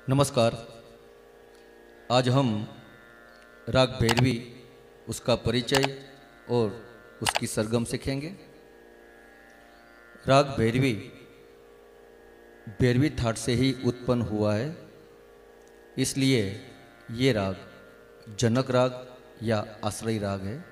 नमस्कार। आज हम राग भैरवी उसका परिचय और उसकी सरगम सीखेंगे। राग भैरवी भैरवी थाट से ही उत्पन्न हुआ है, इसलिए ये राग जनक राग या आश्रय राग है।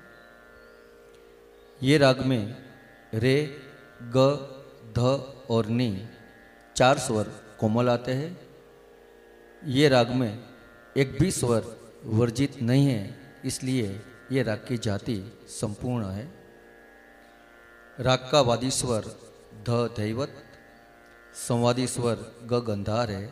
ये राग में रे, ग, ध और नी 4 स्वर कोमल आते हैं। ये राग में एक भी स्वर वर्जित नहीं है, इसलिए ये राग की जाति संपूर्ण है। राग का वादी स्वर ध दैवत, संवादी स्वर ग गंधार है।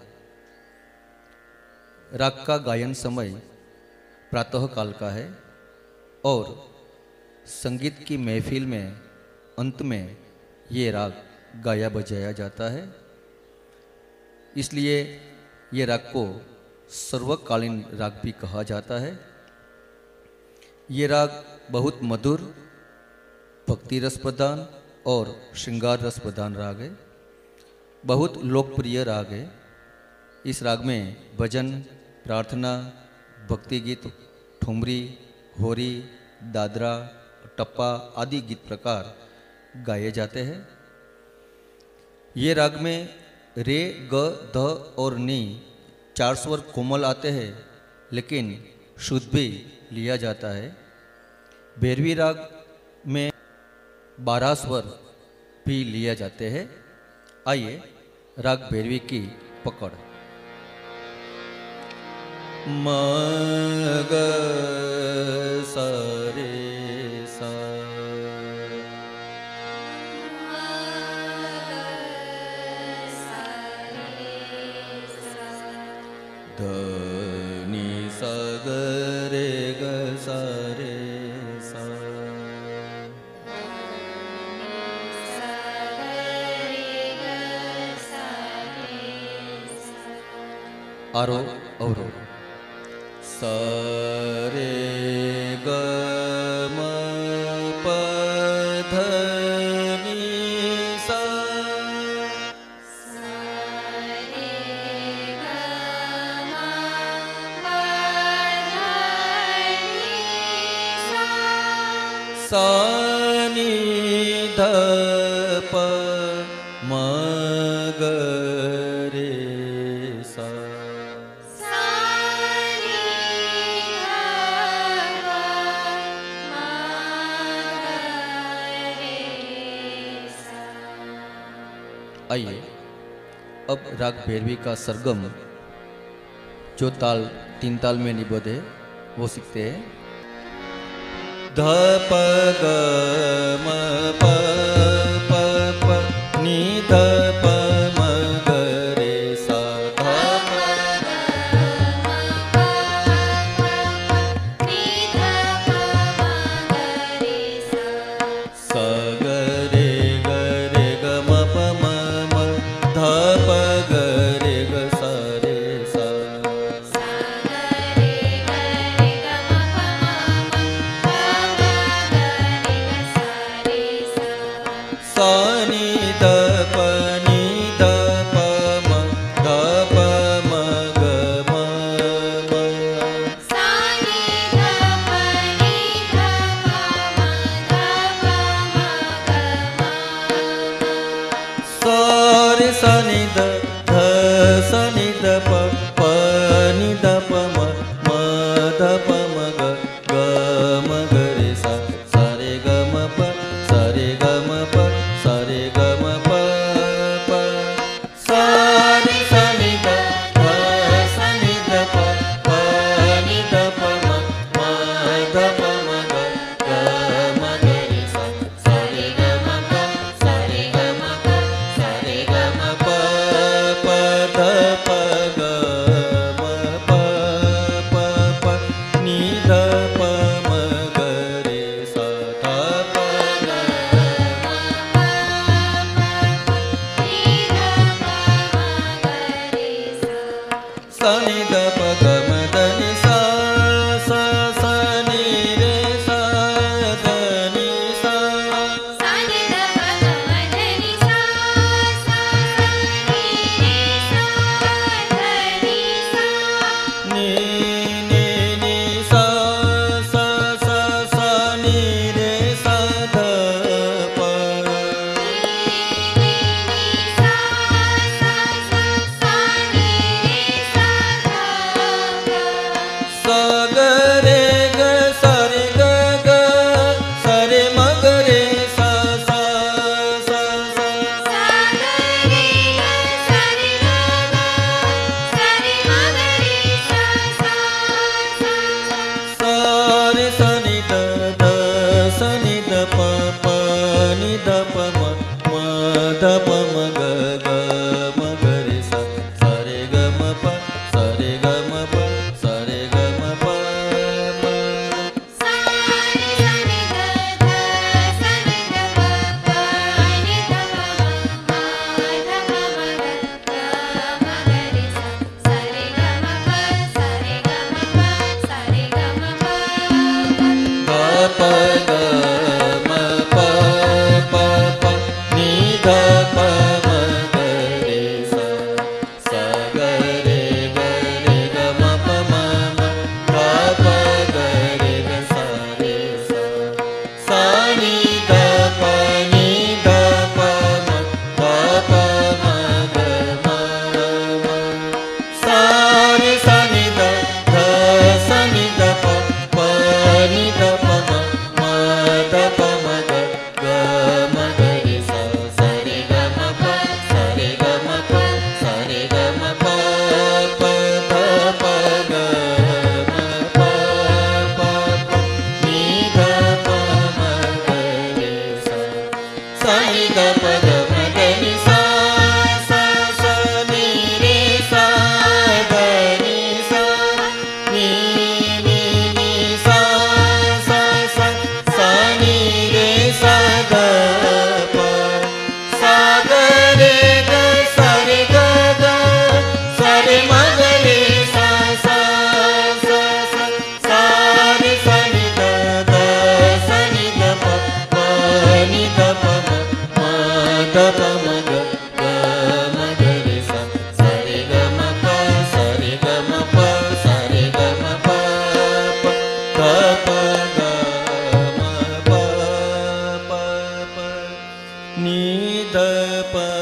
राग का गायन समय प्रातः काल का है और संगीत की महफिल में अंत में ये राग गाया बजाया जाता है, इसलिए ये राग को सर्वकालीन राग भी कहा जाता है। ये राग बहुत मधुर, भक्ति रस प्रधान और श्रृंगार रस प्रधान राग है। बहुत लोकप्रिय राग है। इस राग में भजन, प्रार्थना, भक्ति गीत, ठुमरी, होरी, दादरा, टप्पा आदि गीत प्रकार गाए जाते हैं। ये राग में रे, ग, ध और नी 4 स्वर कोमल आते हैं, लेकिन शुद्ध भी लिया जाता है। भैरवी राग में 12 स्वर भी लिया जाते हैं। आइए राग भैरवी की पकड़। म ग सा रे सा, ध नि सा ग रे ग सा रे सा, आरो अवरो सा रे ग म प ध नि सा, सा नि ध प म ग रे सा, आइए अब राग भैरवी का सरगम जो ताल 3 ताल में निबद्ध है वो सीखते हैं। ध प ग म प प प नि ध प म ग रे सा, ध प ग म प प नि ध प म ग रे सा, सा ग रे ग रे ग म प म म, ध प ग रे ग सा रे सा, सा ग रे ग रे ग म प म म, ध प ग रे ग सा रे सा, सा नि ध प नि ध प म, ध प म ग म म, सा नि ध प नि ध प म, ध प म ग म म, सा रे सा नि ध ध सा नि ध प प नि ध प म म ध प म ग ग म ग रे सा, सा रे ग म प, सा रे ग म प, सा रे ग म प प, सा रे सा नि ध ध सा नि ध प प नि ध प म म ध प म ग ग म ग रे सा, सा रे ग म प, सा रे ग म प, सा रे ग म प प ध प ग म प प प नि ध प म ग रे सा, ध प ग म प प नि ध प म ग रे सा, सा नि ध प ग म ध नि सा, सा सा नि रे सा ध नि सा, सा नि ध प ग म ध नि सा, सा सा नि रे सा ध नि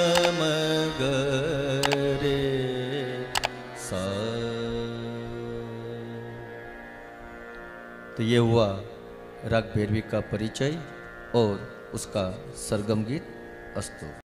म ग रे सा। तो ये हुआ राग भैरवी का परिचय और उसका सरगम गीत। अस्तु।